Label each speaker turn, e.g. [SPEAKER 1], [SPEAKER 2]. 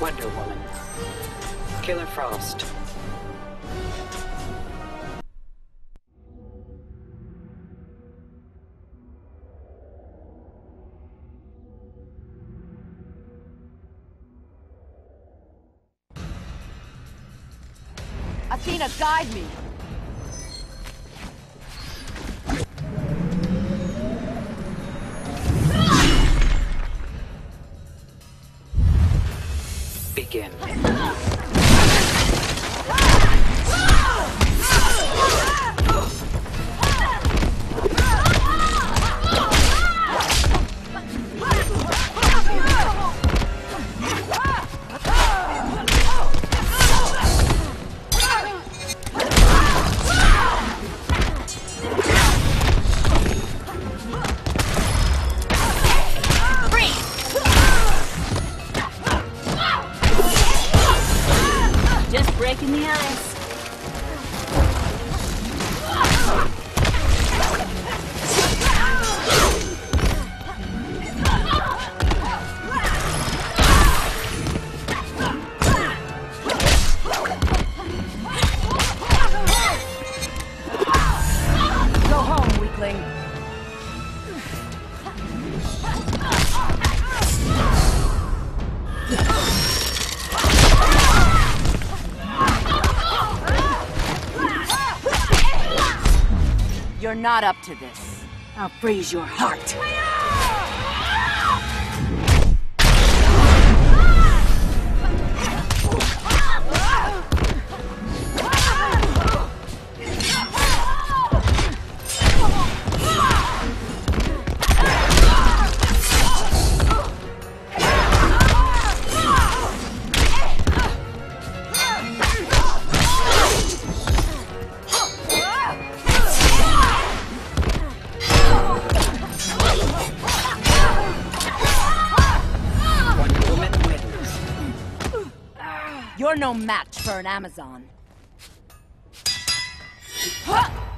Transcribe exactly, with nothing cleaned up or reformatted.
[SPEAKER 1] Wonder Woman. Killer Frost.
[SPEAKER 2] Athena, guide me!
[SPEAKER 1] Begin.
[SPEAKER 2] Just breaking the ice. Go home, weakling. You're not up to this. I'll freeze your heart. You're no match for an Amazon. Huh!